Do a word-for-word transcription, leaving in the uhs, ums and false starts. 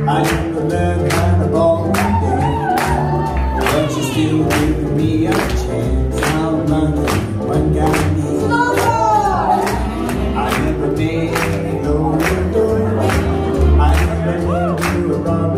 I never learned how to ball again, but you're still giving me a chance. I'm lucky one got me. I never made no door. I never knew you were wrong.